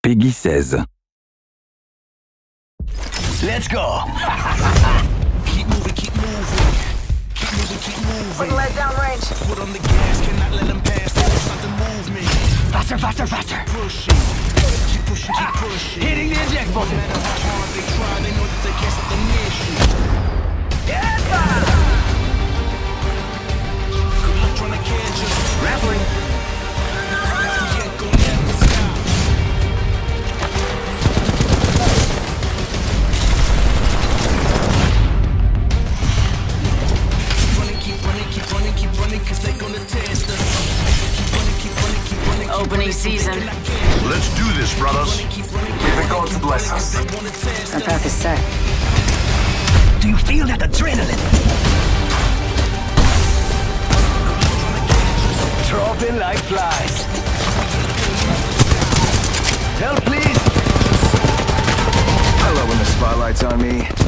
Peggy 16. Let's go! Keep moving, keep moving. Keep moving, keep moving. Put the lead down range. Foot on the gas, cannot let them pass. They won't stop the movement. Faster, faster, faster! Pushing, keep pushing, keep pushing. Hitting the eject No button! matter how hard they try, they know that they can't stop the mission. Good luck trying to catch us. Grappling! We ain't gon' never stop. Keep running, keep running, keep running, cause they gonna test us. Keep running, keep running, keep running. Opening season. Let's do this, brothers. May the gods bless us. Our path is set. Do you feel that adrenaline? Dropping like flies. Help, please! I love when the spotlight's on me.